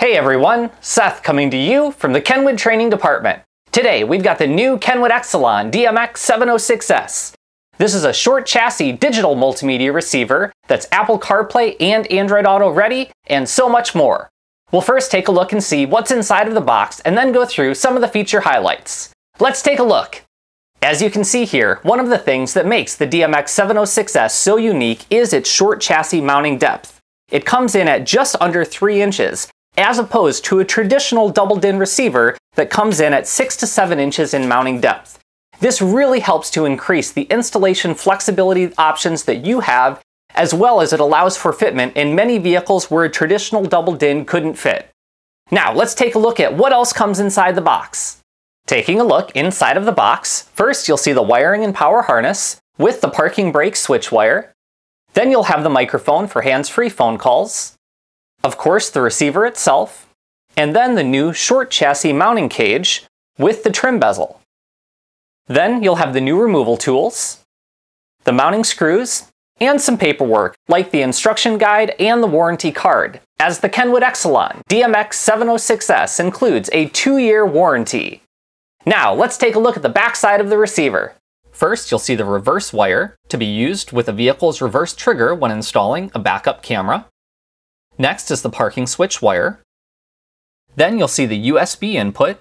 Hey everyone, Seth coming to you from the Kenwood Training Department. Today we've got the new Kenwood Exelon DMX706S. This is a short chassis digital multimedia receiver that's Apple CarPlay and Android Auto ready, and so much more. We'll first take a look and see what's inside of the box and then go through some of the feature highlights. Let's take a look. As you can see here, one of the things that makes the DMX706S so unique is its short chassis mounting depth. It comes in at just under 3 inches, as opposed to a traditional double-DIN receiver that comes in at 6 to 7 inches in mounting depth. This really helps to increase the installation flexibility options that you have, as well as it allows for fitment in many vehicles where a traditional double-DIN couldn't fit. Now let's take a look at what else comes inside the box. Taking a look inside of the box, first you'll see the wiring and power harness with the parking brake switch wire. Then you'll have the microphone for hands-free phone calls. Of course, the receiver itself, and then the new short chassis mounting cage with the trim bezel. Then you'll have the new removal tools, the mounting screws, and some paperwork like the instruction guide and the warranty card, as the Kenwood Exelon DMX706S includes a 2-year warranty. Now let's take a look at the back side of the receiver. First, you'll see the reverse wire to be used with a vehicle's reverse trigger when installing a backup camera. Next is the parking switch wire. Then you'll see the USB input.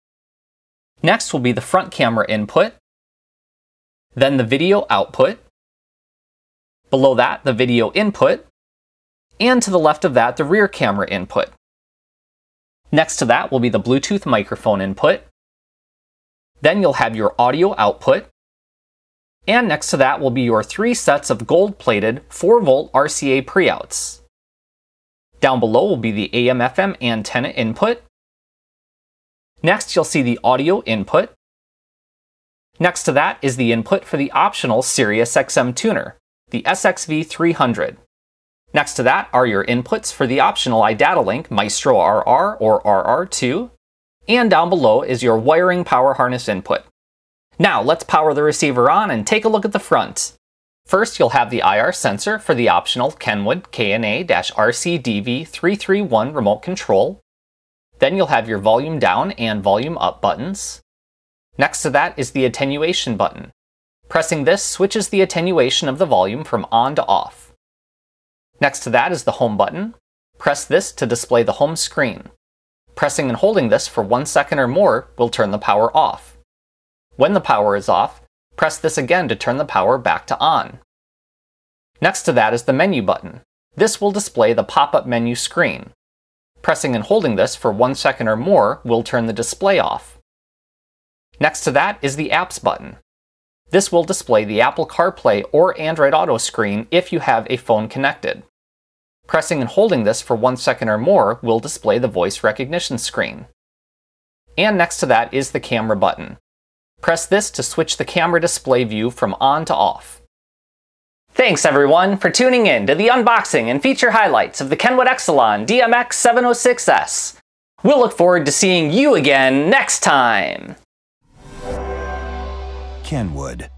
Next will be the front camera input. Then the video output. Below that, the video input. And to the left of that, the rear camera input. Next to that will be the Bluetooth microphone input. Then you'll have your audio output. And next to that will be your 3 sets of gold-plated 4-volt RCA pre-outs. Down below will be the AM/FM antenna input. Next, you'll see the audio input. Next to that is the input for the optional Sirius XM tuner, the SXV300. Next to that are your inputs for the optional iDataLink Maestro RR or RR2. And down below is your wiring power harness input. Now let's power the receiver on and take a look at the front. First, you'll have the IR sensor for the optional Kenwood KNA-RCDV331 remote control. Then you'll have your volume down and volume up buttons. Next to that is the attenuation button. Pressing this switches the attenuation of the volume from on to off. Next to that is the home button. Press this to display the home screen. Pressing and holding this for 1 second or more will turn the power off. When the power is off, press this again to turn the power back to on. Next to that is the menu button. This will display the pop-up menu screen. Pressing and holding this for 1 second or more will turn the display off. Next to that is the apps button. This will display the Apple CarPlay or Android Auto screen if you have a phone connected. Pressing and holding this for 1 second or more will display the voice recognition screen. And next to that is the camera button. Press this to switch the camera display view from on to off. Thanks everyone for tuning in to the unboxing and feature highlights of the Kenwood Exelon DMX706S. We'll look forward to seeing you again next time. Kenwood.